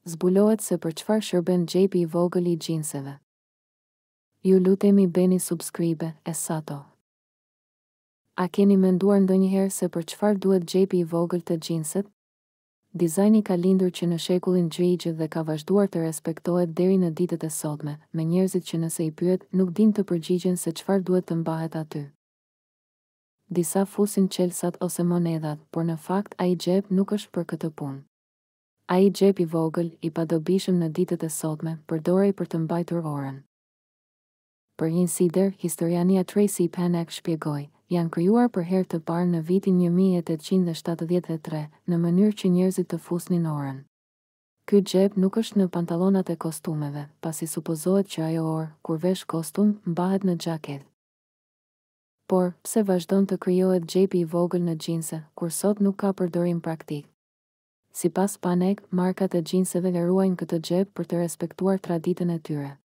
Zbulohet se për çfarë shërben xhepi I vogël I xhinseve. Ju lutemi bëni subscribe, Essato. A keni menduar ndonjëherë se për çfarë duhet xhepi I vogël të xhinset? Dizajni ka lindur që në shekullin gjyqë dhe ka vazhduar të respektohet deri në ditët e sotme, me njerëzit që nëse I pyet nuk din të përgjigjen se çfarë duhet të mbahet aty. Disa fusin qelsat ose monedhat, por në fakt ai xhep nuk është për këtë punë. Ai xhep I vogël, I padobishëm në ditët e sotme, përdorej për të mbajtur orën. Për insider, historiania Tracy Panak shpjegoi, janë krijuar për herë të parë në vitin 1873, në mënyrë që njerëzit të fusnin orën. Ky xhep nuk është në pantallonat e kostumeve, pasi supozohet që ajo orë, kur vesh kostum, mbahet në xhaket. Por, pse vazhdon të krijohet xhepi I vogël në xhinse, kur sot nuk ka përdorim praktik? Sipas Panek, markat e xhinseve ruajnë këtë xhep për të respektuar traditën e tyre.